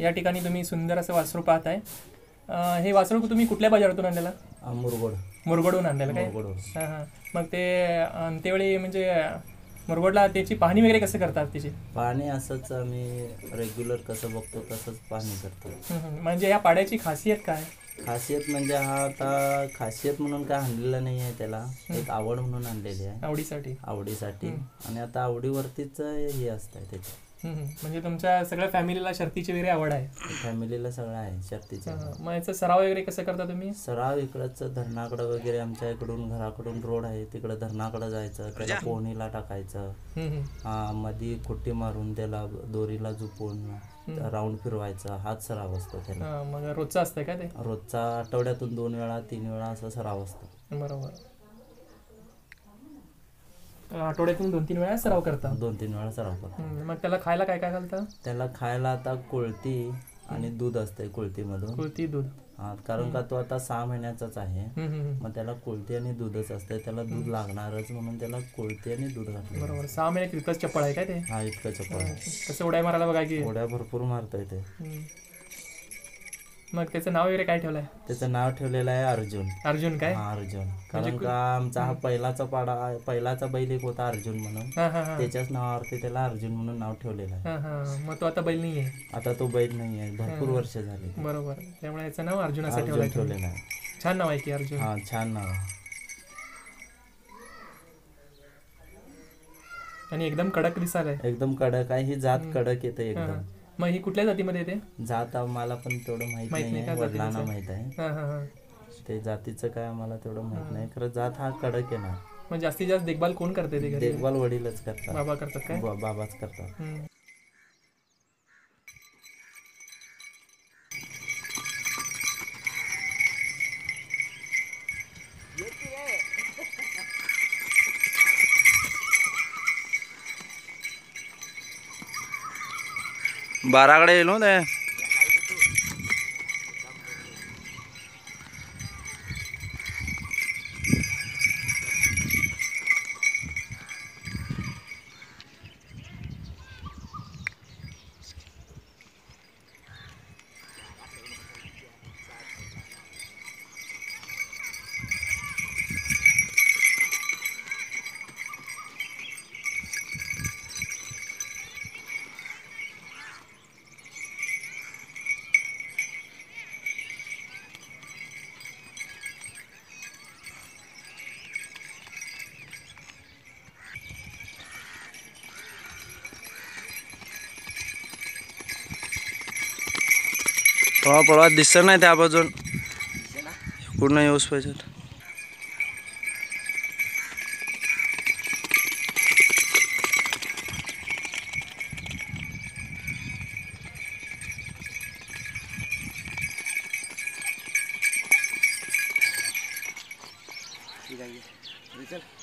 या ठिकाणी तुम्ही सुंदर असं वासरू पाहताय. हे वासरू तुम्ही कुठल्या बाजारातून आणलेला? मुरगोडहून आणलेलं काय? हां हां. मग ते अंत्यवेळी म्हणजे मुरगोडला त्याची पाहणी वगैरे कसं करतात? त्याची पाणी असंच आम्ही रेग्युलर कसं बघतो तसंच पाहणी करतो. म्हणजे या पाड्याची खासियत काय? खासियत म्हणजे हा आता खासियत म्हणून काय आणलेलं नाही आहे, त्याला एक आवड म्हणून आणलेली आहे, आवडीसाठी. आणि आता आवडीवरतीच हे असतंय त्याचं. म्हणजे तुमच्या सगळ्या फॅमिलीला शर्तीची वगैरे आवड आहे? फॅमिलीला सगळं आहे शर्तीचं. मग याचा सराव वगैरे कसं करता तुम्ही? सराव इकडंच धरणाकडं वगैरे, आमच्या इकडून घराकडून रोड आहे तिकडं धरणाकडं जायचं, त्याला पोहणीला टाकायचं, मध्ये कुट्टी मारून त्याला दोरीला झुपून राऊंड फिरवायचा, हाच सराव असतो त्याला. मग रोजचा असतं का ते? रोजचा आठवड्यातून 2 वेळा 3 वेळा असा सराव असतो. बरोबर. आठवड्यातून 2-3 वेळा सराव करता? 2-3 वेळा सराव करतो. मग त्याला खायला काय काय घालता? त्याला खायला आता कोळती आणि दूध असते कोळतीमधून. कोळती दूध? कारण का तो आता 6 महिन्याचाच आहे, मग त्याला कोळती आणि दूधच असते, त्याला दूध लागणारच म्हणून त्याला कोळती आणि दूध घातलं. बरोबर. 6 महिन्यात इतकंच चप्पळ आहे काय ते? हा, इतकं चप्पळ आहे. कसं उड्या मारायला बघा की. उड्या भरपूर मारतोय ते. मग त्याचं नाव वगैरे काय ठेवलंय? त्याचं नाव ठेवलेलं आहे अर्जुन. अर्जुन काय? अर्जुन. कारण का आमचा हा पहिलाचा बैल एक होता अर्जुन म्हणून, त्याच्याच नावावरती त्याला अर्जुन म्हणून नाव ठेवलेलं आहे. मग तो आता बैल नाही आहे? आता तो बैल नाही आहे, भरपूर वर्ष झाली. बरोबर. त्यामुळे याचं नाव अर्जुन असं ठेवलेलं आहे. छान नाव आहे की अर्जुन. हा, छान नाव आहे. आणि एकदम कडक दिसायला. एकदम कडक आहे ही जात, कडक येते एकदम. मग ही कुठल्या जातीमध्ये येते? जात मला पण तेवढं माहित नाही, वडिलांना माहित आहे. ते जातीचं काय आम्हाला तेवढं माहित नाही, खरं जात हा कडक येणार. मग जास्तीत जास्त देखभाल कोण करते? देखभाल वडीलच करतात. बाबा करतात काय? बाबाच करतात. बाराकडे येलो ते पळवा दिसत नाही त्या बाजून पूर्ण येऊस पाहिजे. ठीक आहे.